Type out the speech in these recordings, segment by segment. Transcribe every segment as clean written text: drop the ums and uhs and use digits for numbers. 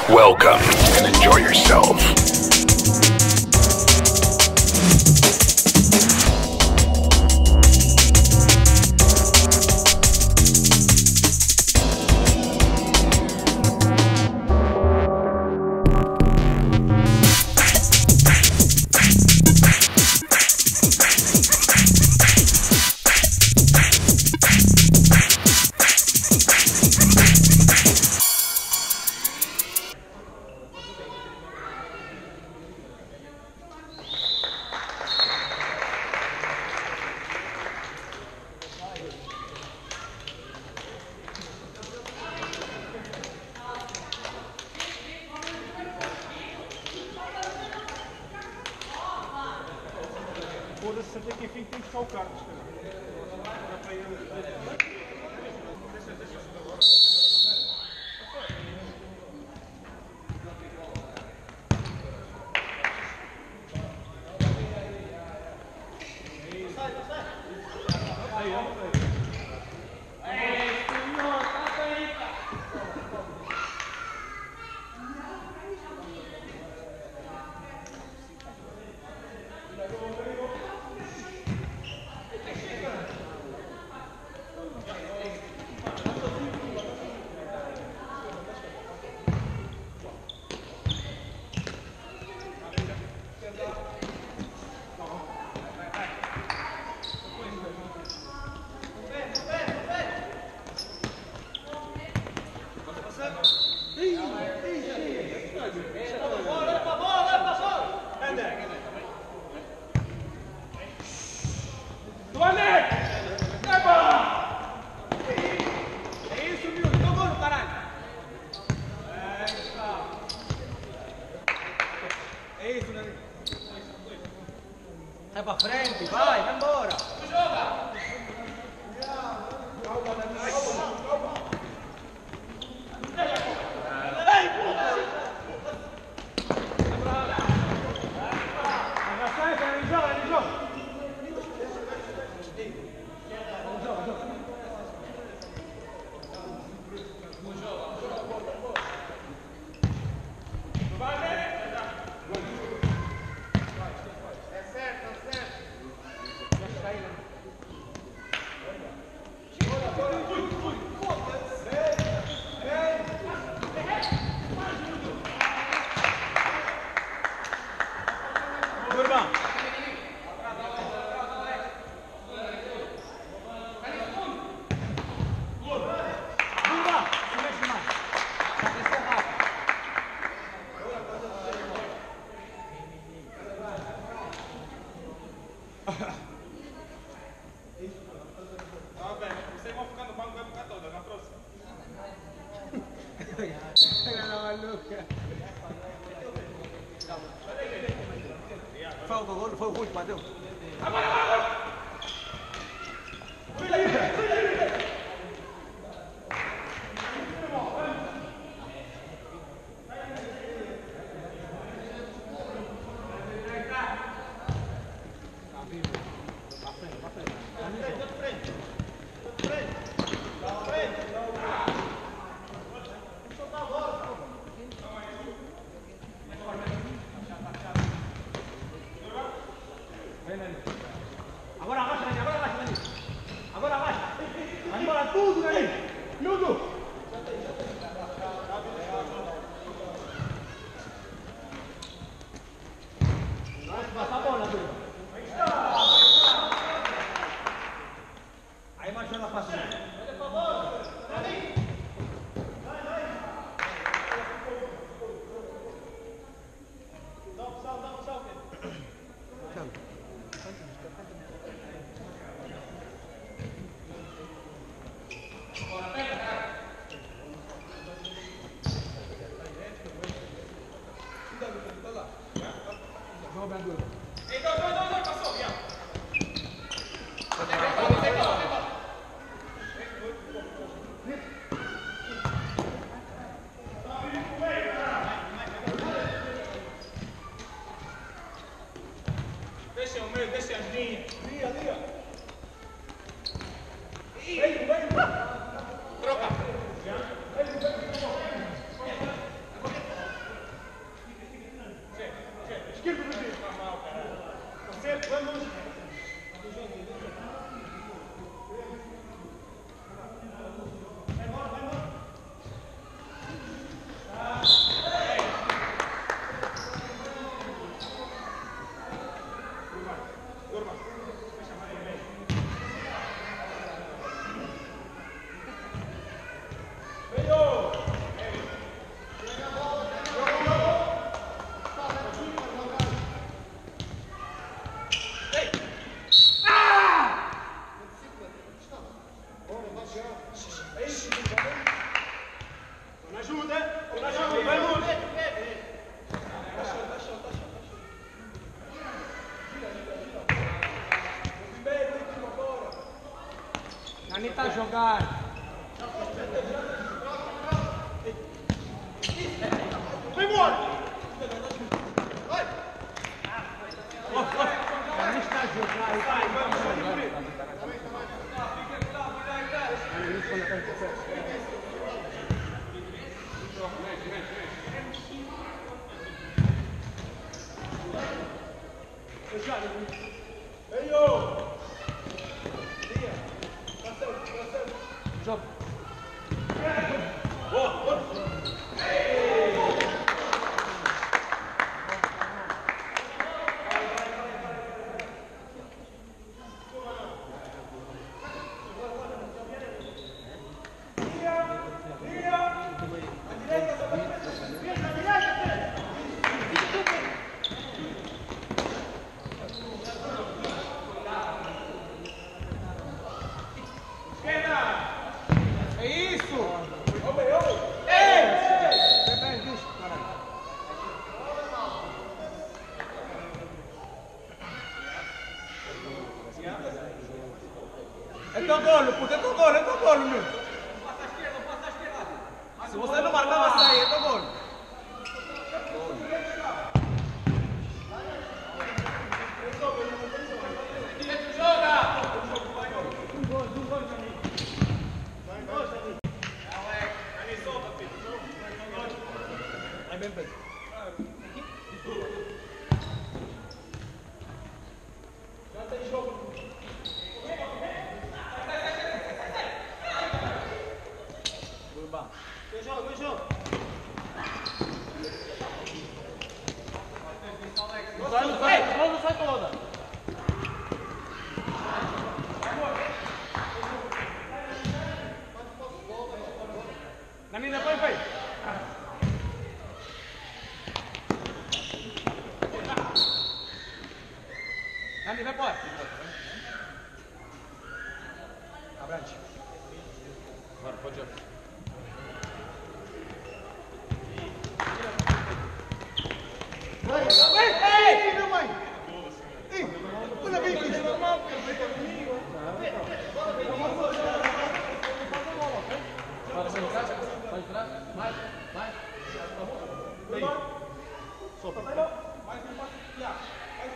Welcome and enjoy yourself. Foda-se, até que enfim tem que ficar o Carlos. Sai pra frente, vai embora! Tá bem, vocês vão ficar no banco, vai ficar toda na próxima. Era maluca. Foi o gol, foi o gol que bateu. Agora abaixa, Dani. Agora abaixa, Dani. Agora abaixa. jogar. Vai embora! Não está a jogar. Jogo. É isso! Ei! É teu golo, puta, é teu golo, meu! Se você não marcar, vai sair, é teu golo! Bem feito. Já tem jogo. Vem jogo, vem jogo. Não sai toda. Nanina, vai. Nani, vai embora. Abrante. Bora, pode jogar. Ei, meu mãe! Ei, olha bem que normal. Pode entrar, mais. Solta. Mais um passo.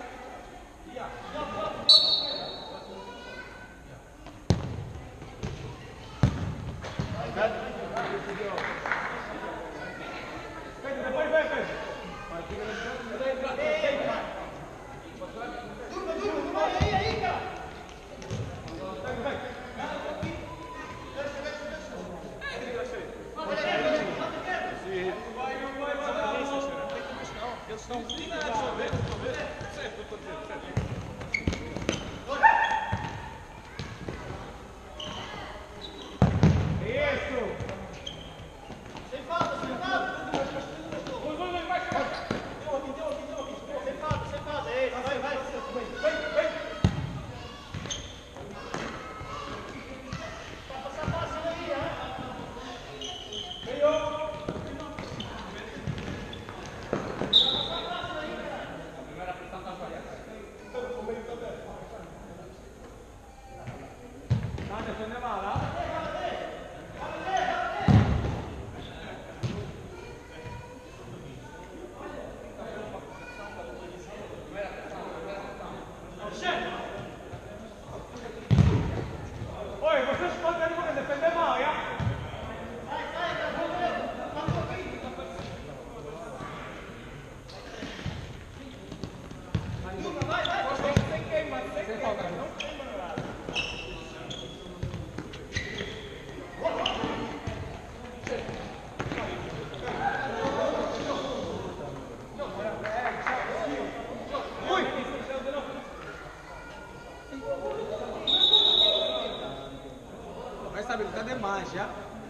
Tá demais já.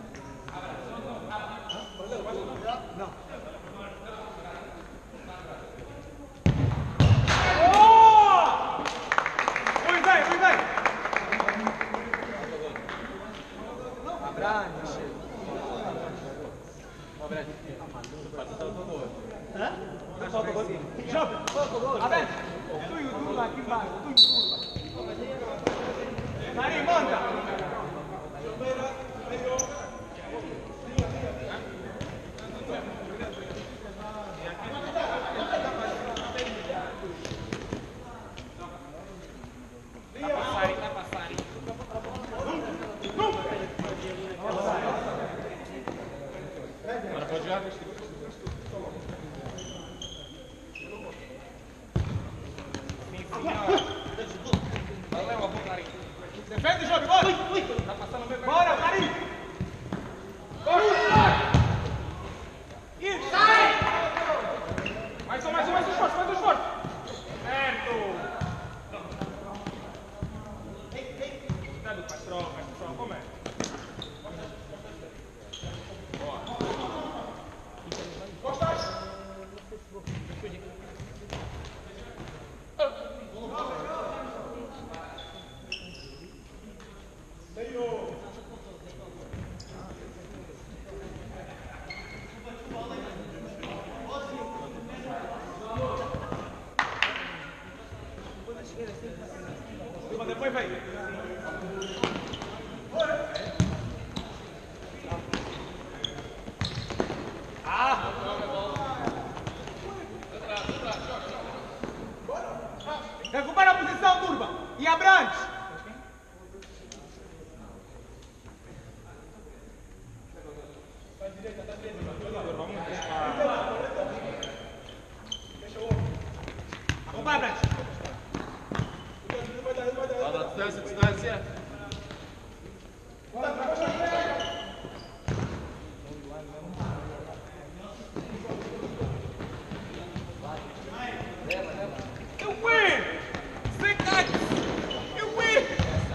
Não. Oh! Ui, vai. Abrante. Hã? Joga. Abrante. Tu e o Duro aqui embaixo. Nari, monta. Defende, João, bora! Tá passando bem. Bora, Karim! Isso! Sai! Mais um esforço! Certo! Cuidado, patrão, como é? Depois vai. Recupera a posição, turma. E Abrantes. Acompanha, Abrantes. Distância. Eu fui! Sem cate! Eu fui!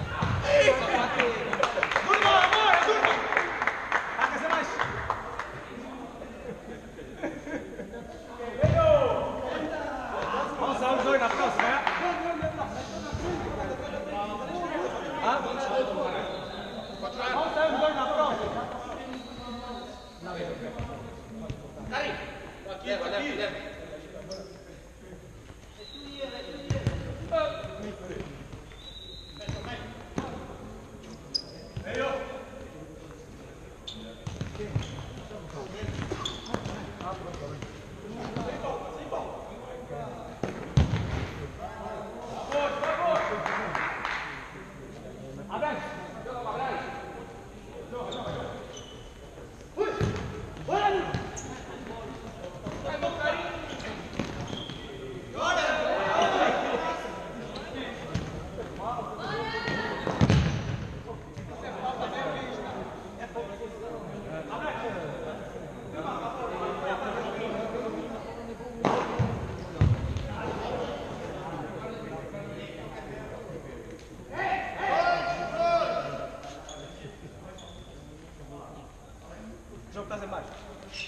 Durma! Aquece mais! Vamos usar os dois na próxima, né? Vamos sair os dois na próxima. Karim, aqui. O jogo está em baixo.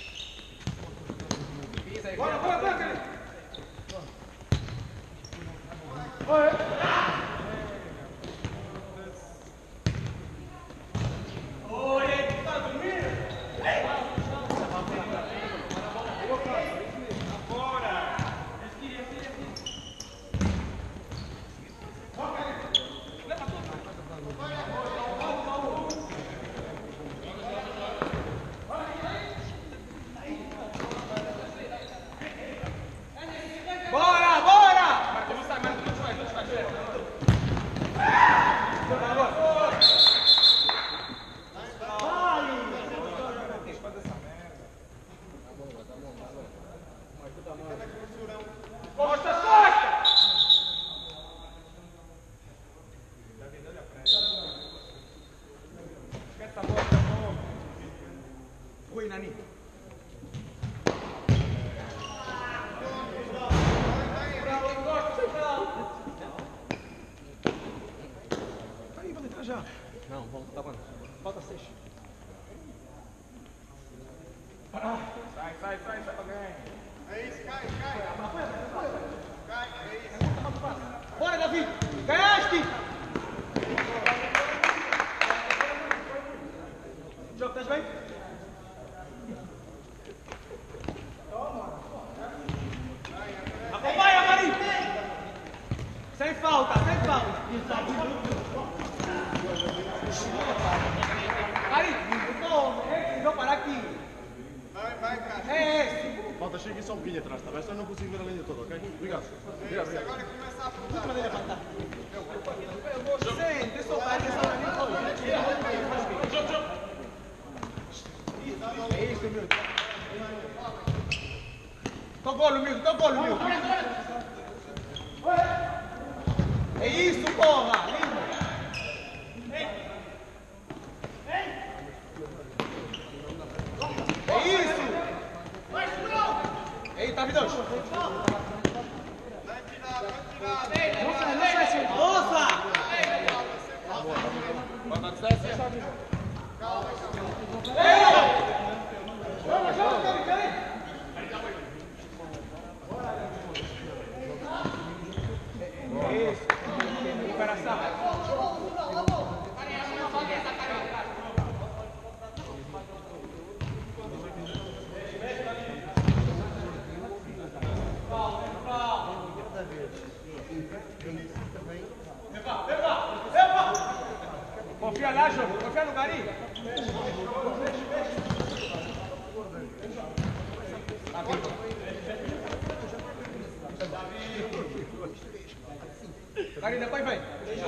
Rui, Nani. Aí, vou entrar já. Não, vamos, tá bom. Falta 6. Sai alguém. É isso, cai. Cai, é isso. Bora, Davi! Ganhaste! Jogo, estás bem? Acompanha, Marinho! Sem falta! Marinho, vou parar aqui. Vai, cara. É esse. Malta, chega aqui só um bocadinho atrás, tá bem? Senão eu não consigo ver a linha toda, ok? Obrigado. Agora começa a apontar. Última dele matar. Sente, só vai, É isso, meu. Teu golo, Milton, teu golo, Milton. É isso, porra! Lindo! É isso! Ei, tá, Vidox? Nossa! Vai na distância. Joga, joga, Cari! Isso! Recuperação! Confia lá, Jô. Confia no Gari. Gari, depois vem.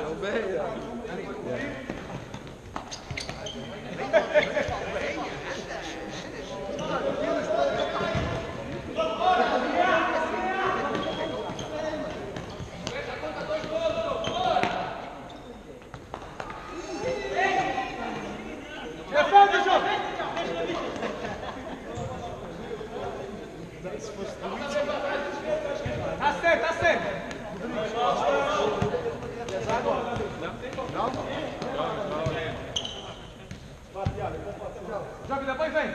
Tá certo, tá certo. Joga, depois vem.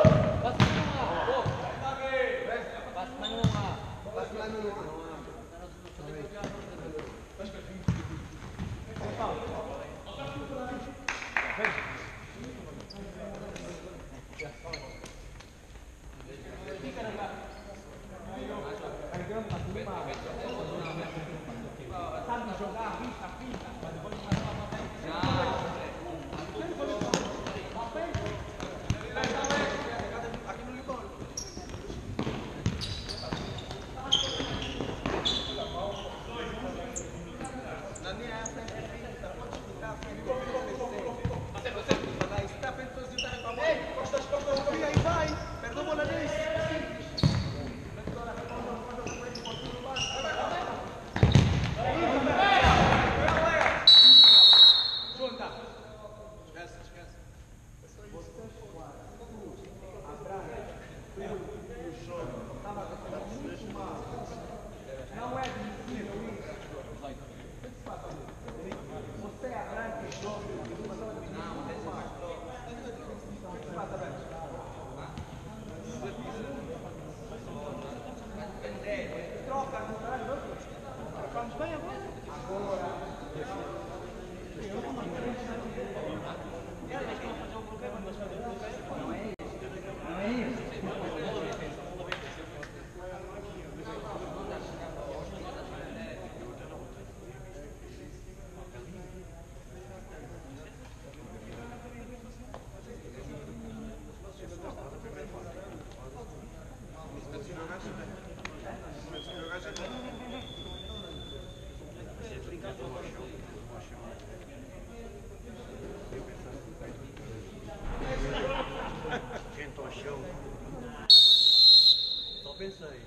Só pensa aí.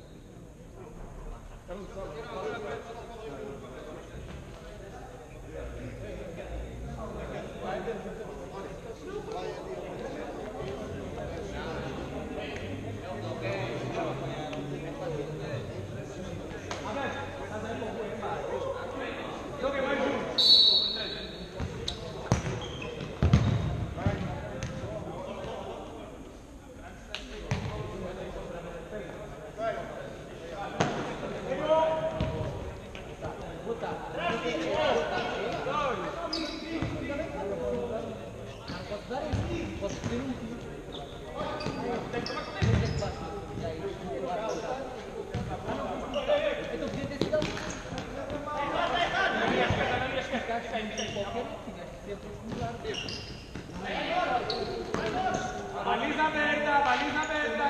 Baliza aberta, baliza aberta.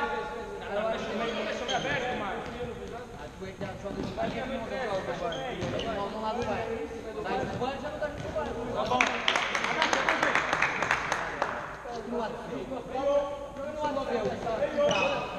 No lado. No lado.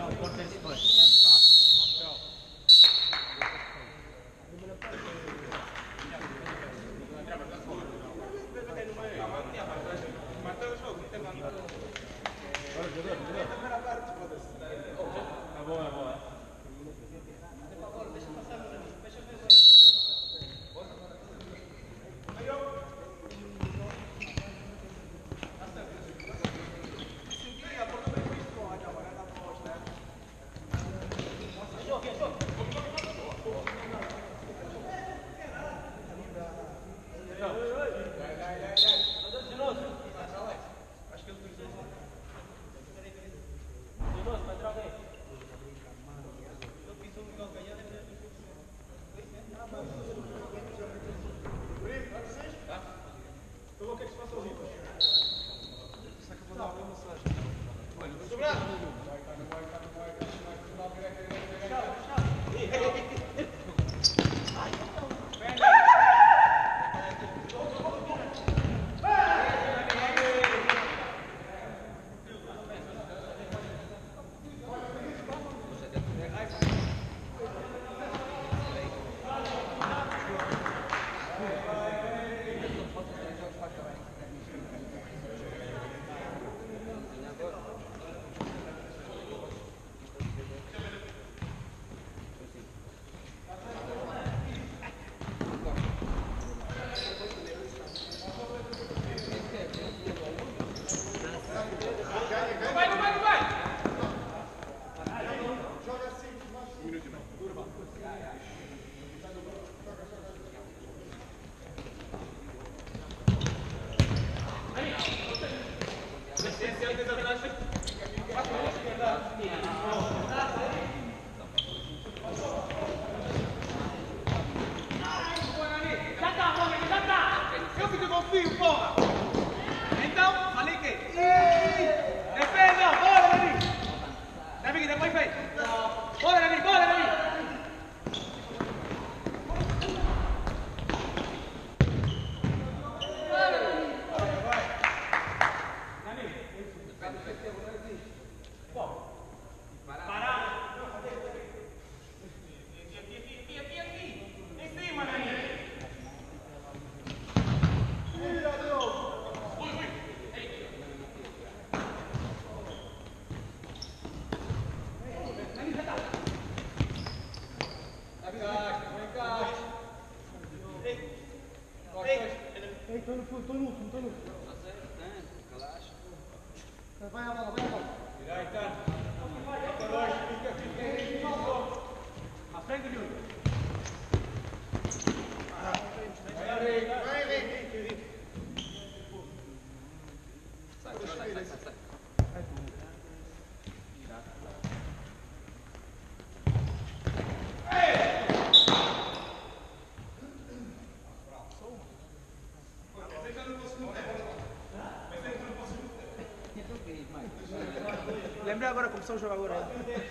Lembrei agora, começou a jogar agora.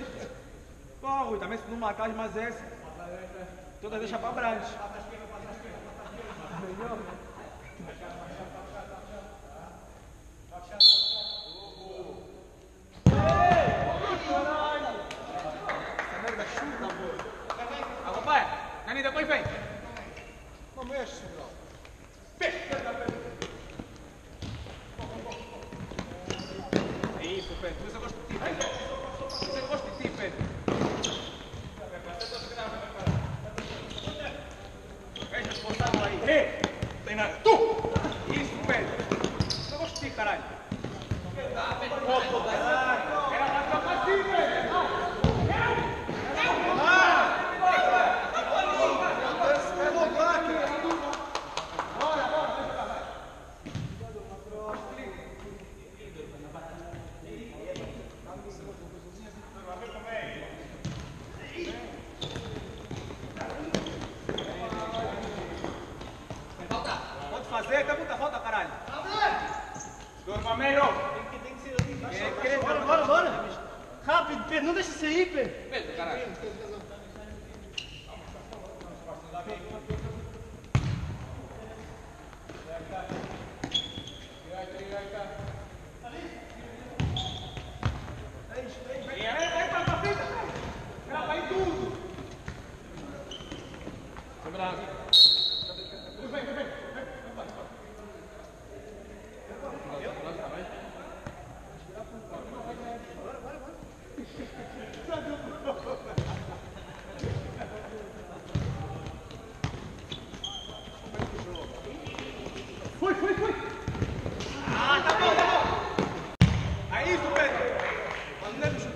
Pô, Rui, também se não marcar mais essa, toda deixa pra Brandes. Essa merda chuta, pô. Acompanha. Nani, depois vem. Não mexe, Grau. Isso, Pedro. Isso eu gosto de ti, Pedro. Isso eu gosto de ti, Pedro. És responsável aí. Ei! Tem nada. Tu! Isso, Pedro. Eu gosto de ti, caralho. Era pra ficar assim, Pedro. Pode fazer, tem muita falta, caralho. Senhor Palmeiro. Tem que ser assim. Bora. Rápido, Pedro. Não deixa você ir, Pedro. Pedro, caralho. Vem pra cá.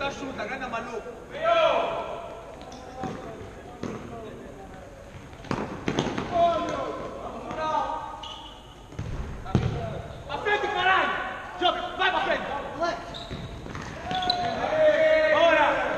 já chuta, grande maluco. Pra frente, caralho! Jovem, vai pra frente! Bora!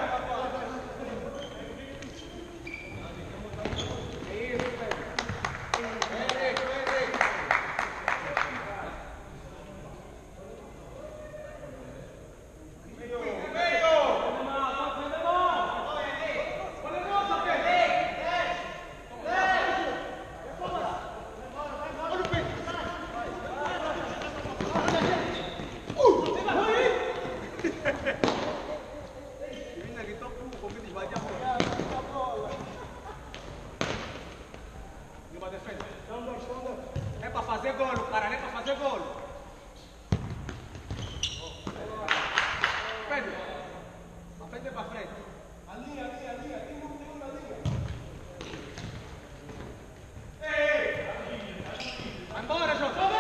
É pra fazer golo, cara, não é pra fazer golo. Pedro, pra frente é pra frente. Ali, tem um na linha. Ei! Vai embora, João! Tá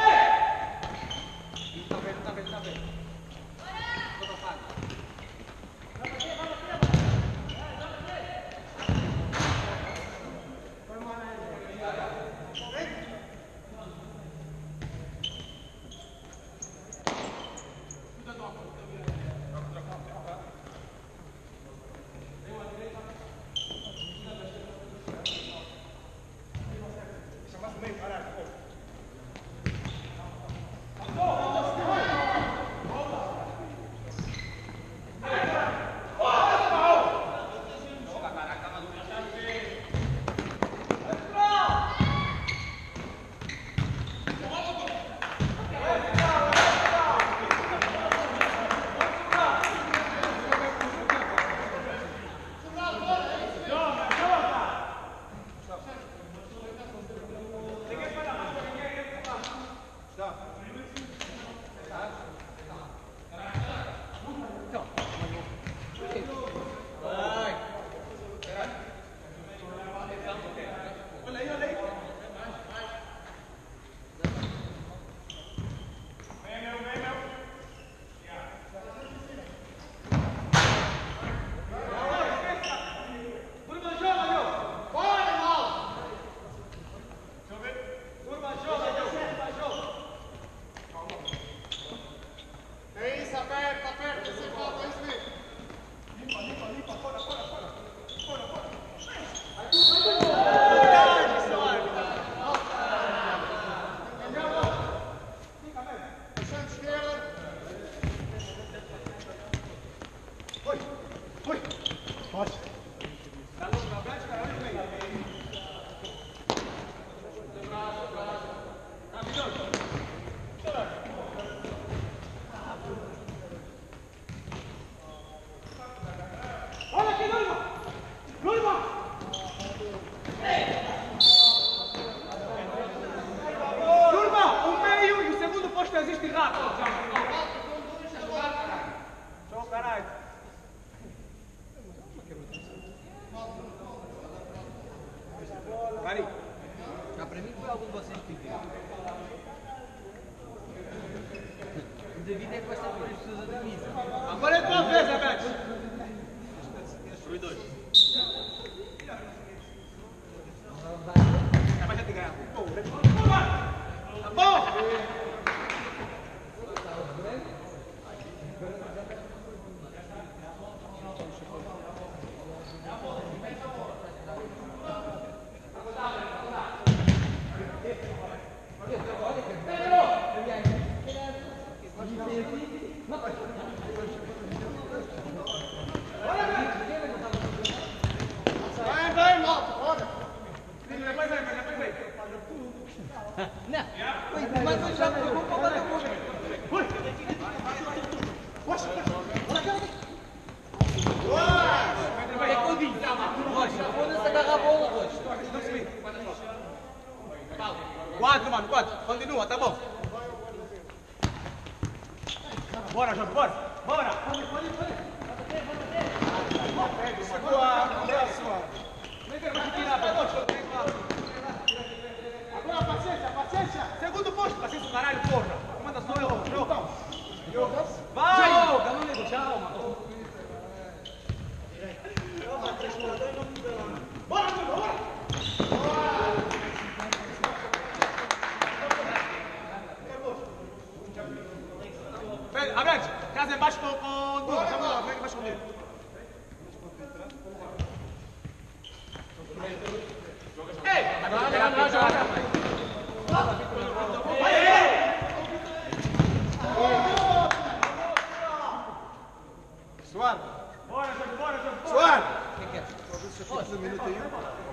vendo. Tô topado. Existe rápido. Show, caralho. Cari. Para mim foi algo que vocês pediram. O David é que vai estar com as pessoas da mesa. Agora é tua vez, Abete. Fui dois. Vai já te ganhar. Tá bom? Quatro, mano, quatro. Continua, tá bom. Bora, João, bora. Bora. Agora, paciência. Segundo posto, paciência, caralho, porra. Manda só eu. Vai. Tchau, mano. um minuto aí.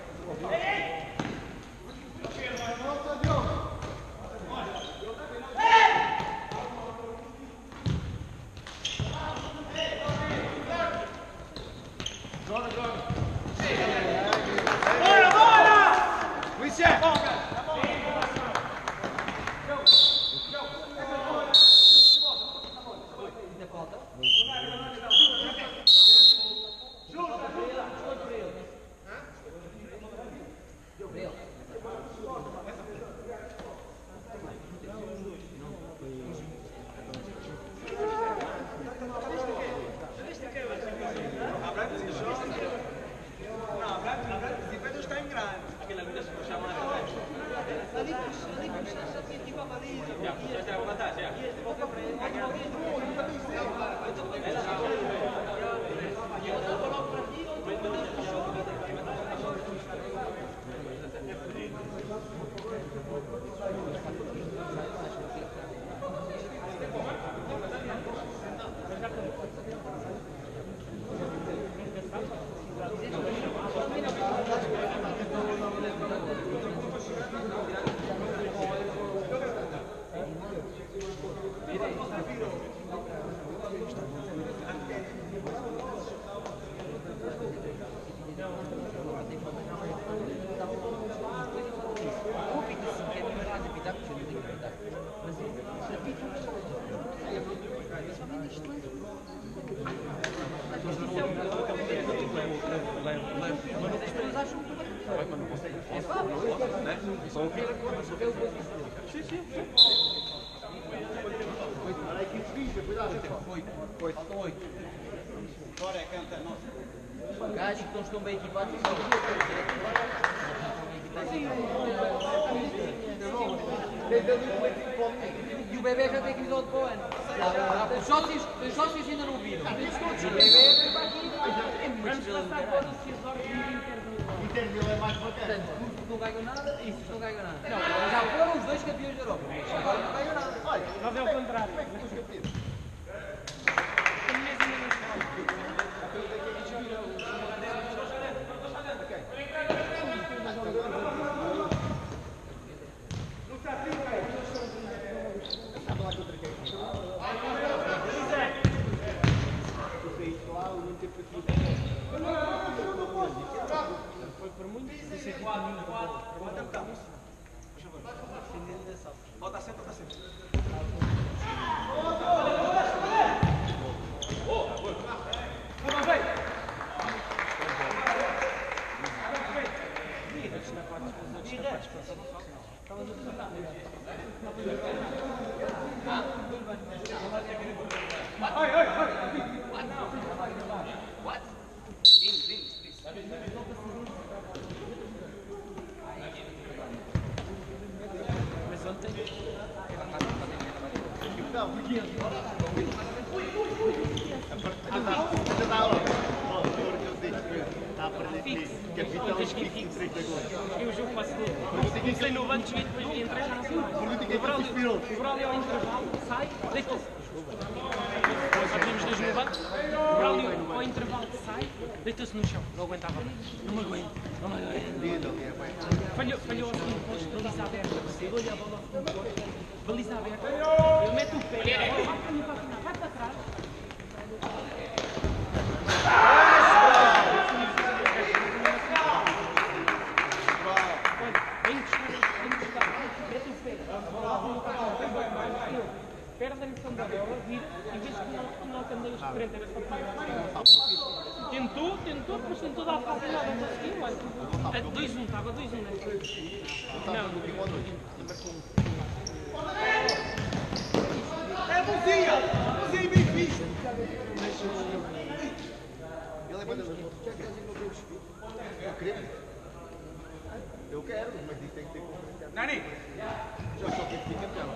Gajos que estão bem equipados. E o bebê já tem que ir ao para o ano. Os sócios ainda não viram. O bebê vem para aqui. É muito estrela do caralho. Interville é mais bacana. Portanto, não ganham nada e isso não ganham nada. Não, já foram os dois campeões da Europa. Agora não ganham nada. Olha, Nós é o contrário. Volta sempre, volta sempre. Eu o jogo passo todo. Comecei no banco, cheguei depois e entrei já não sei mais. O Braulio ao intervalo sai, deita-se. Só tínhamos dois no banco. O Braulio ao intervalo sai, deita-se no chão. Não aguentava mais. Não me aguento. Não me aguento. Falhou ao segundo posto, baliza aberta. Eu dou-lhe a bola ao segundo posto. Baliza aberta. Ele mete o pé. A bola vai para trás. Perde a noção da bola, vira e vês que não candeias de frente, era só para tentou, depois tentou dar a fase e nada, conseguiu, olha. 2-1, estava 2-1, né? É bonzinho bem fixe. Ele é banda das motos. Eu quero, mas isso tem que ter confiança. Nani! Já só tem que ser campeão.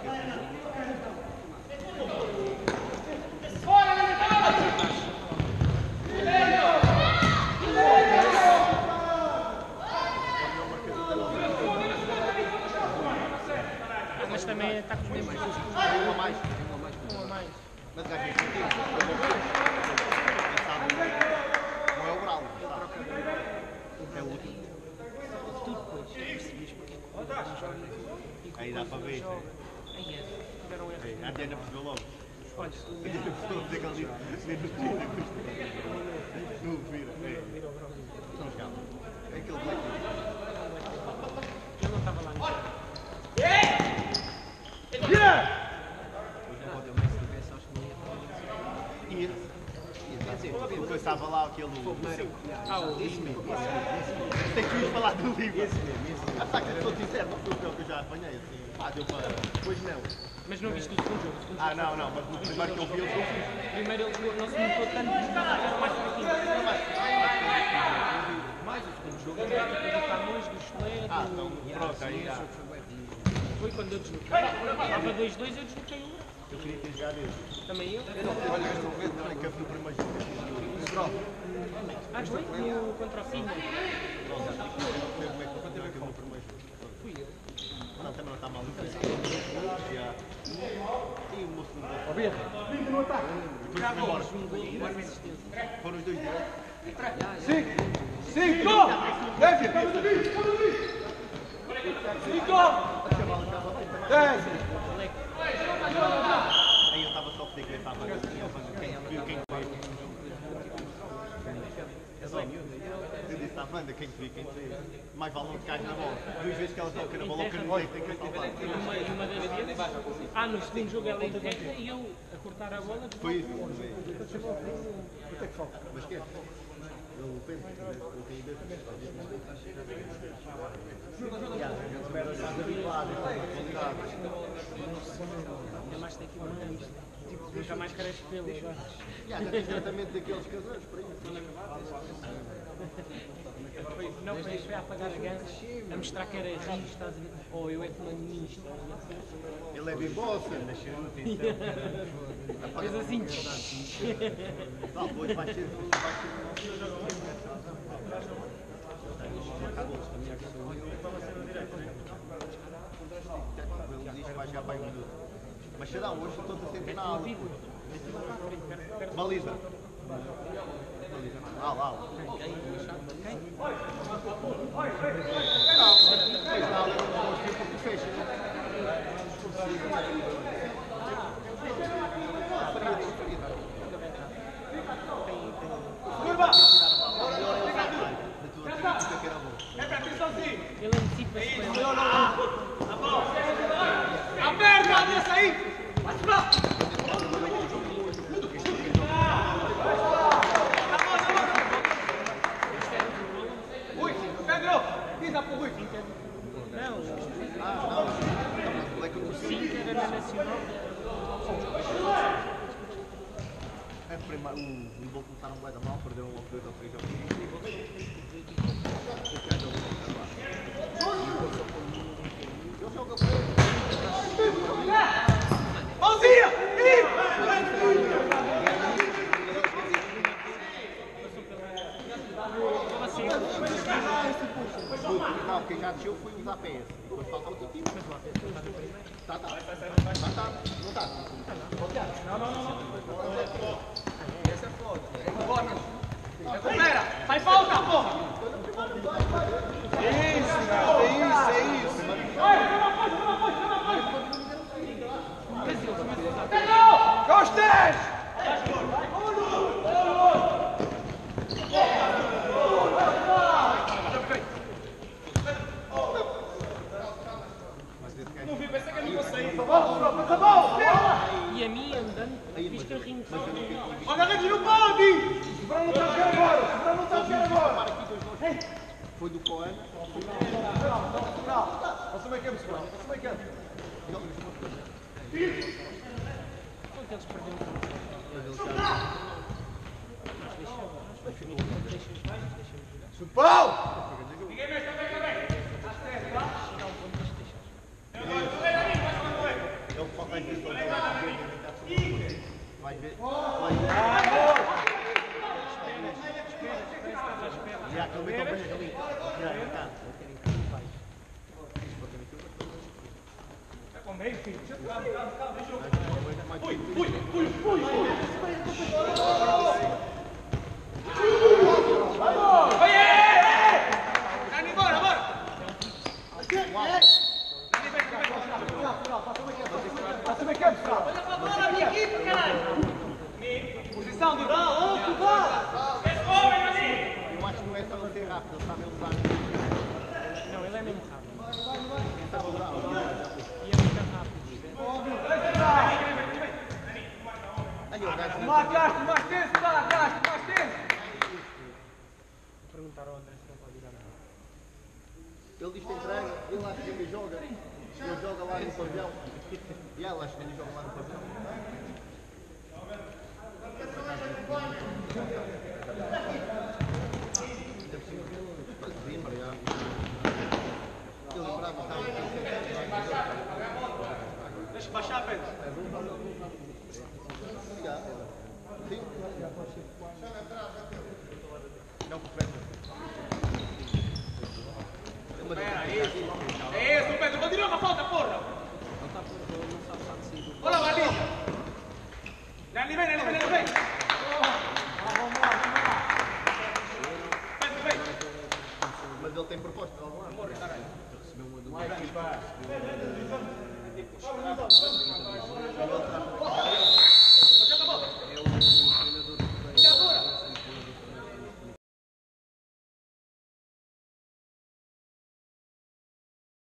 Mas também está com os mesmos. Uma mais. Mas já que não é o Brau. É isso. Aí é, tiveram erro. A Diana percebeu logo. Olha, A Diana percebeu logo que ele disse. Não vira. Não escapa. É aquele black. eu não estava lá. Depois estava lá aquele. Esse mesmo. Tem que ir falar do livro. Ah, sabe que eu sou sincero, não foi o que eu já apanhei assim. Ah, deu para. Pois não. Mas não viste o segundo jogo? Ah, não, mas no primeiro que eu vi, eu fiz. Primeiro ele jogou, não se notou tanto, era mais fraquinho. Mais o segundo jogo, ele foi para longe do Estelé. Ah, então, pronto, aí já. Foi quando eu desloquei. Estava 2-2, eu desloquei o. Eu queria ter jogado esse. Também eu. Olha, eu não vejo também que eu fui o primeiro jogo. Ah, foi? Contra o Finha. Fui eu. Não, também não está mal. Já. E o moço não dá. Ó, Birra. No ataque. Depois foi embora. Um gol e uma assistência. Foram os dois direitos. 5! 5! Deve! Estamos no vídeo! 5! 10! Aí eu estava só a pedir que ele estava quem veio. Eu disse à banda, quem te vê. Mais vale não te cair na bola. 2 vezes que ela toca na bola, o canhoto tem que saltar. Uma das vezes. No segundo jogo ela enterra e eu a cortar a bola. Foi isso. Mas que é? Eu penso que eu tenho ideia de É mais técnico que isto. Nunca mais cresce pelo agora. já tens tratamento daqueles casais para isso. Não, foi a apagar a ganso, a mostrar que era rijo, estás a ver? Ou eu é que mando nisto. Ele é bem bossa. Fez assim. Não, hoje vai ser. Ele diz que vai chegar para aí um minuto. Mas será hoje, estou sempre na aula. Baliza. Lá. Não, mas na aula não vamos ter porque fecha. Curva! Ele antecipa-se para ele. A perna dessa aí! Rui, Pedro! Pisa pro Rui! Não, O 5 era na Nacional. É primeiro, o Lisboa começaram bué da mal, perderam logo 2 ou 3 jogos. Eu jogo Mãozinha! Não, quem já desceu foi os APS. Depois falta outro time. Mas o APS está no primeiro. Tá. Não tá. Não. Essa é foda. Recupera! Sai falta, porra! É isso! Costas! Não vi, pensei que eu não ia sair. Passa a bola! E a mim andando, fiz carrinho. Olha a rede no pode! Para não estar agora! Foi do Coana. Passa o meio campo, Passa o meio campo. Quanto eles perderam? Chupão! Eu falta aqui. Vai ver. Já, que eu meto o banho ali. Já, tá. É com meio, filho. Vai embora, bora! Ele diz que entrega, ele acha que ele joga. Ele joga lá no pavilhão. E ela acha que ele joga lá no pavilhão. Eu lembrava que Deixa baixar, Pedro. sim. Não, Espera, isso. Isso, Pedro. Continua com a falta, porra. Olha a baliza. Nani, vem, Nani, vem, Nani, vem. Pedro, vem. Mas ele tem proposta, ele não Morre, caralho. é.